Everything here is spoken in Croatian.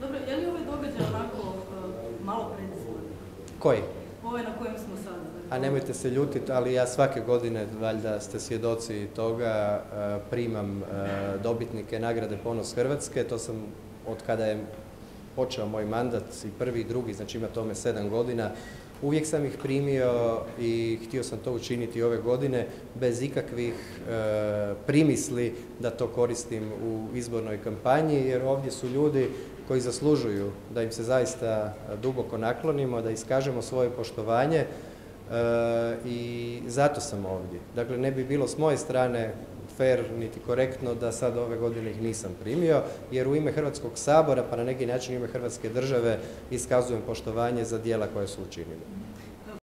Dobro, je li ovaj događaj onako malo predizborni? Koji? Ovaj na kojem smo sada. A nemojte se ljutiti, ali ja svake godine, valjda ste svjedoci toga, primam dobitnike nagrade Ponos Hrvatske. To sam od kada je počeo moj mandat i prvi i drugi, znači ima tome 7 godina. Uvijek sam ih primio i htio sam to učiniti ove godine bez ikakvih primisli da to koristim u izbornoj kampanji, jer ovdje su ljudi koji zaslužuju da im se zaista duboko naklonimo, da iskažemo svoje poštovanje i zato sam ovdje. Dakle, ne bi bilo s moje strane fair niti korektno da sad ove godine ih nisam primio, jer u ime Hrvatskog sabora, pa na neki način u ime Hrvatske države, iskazujem poštovanje za djela koje su učinili.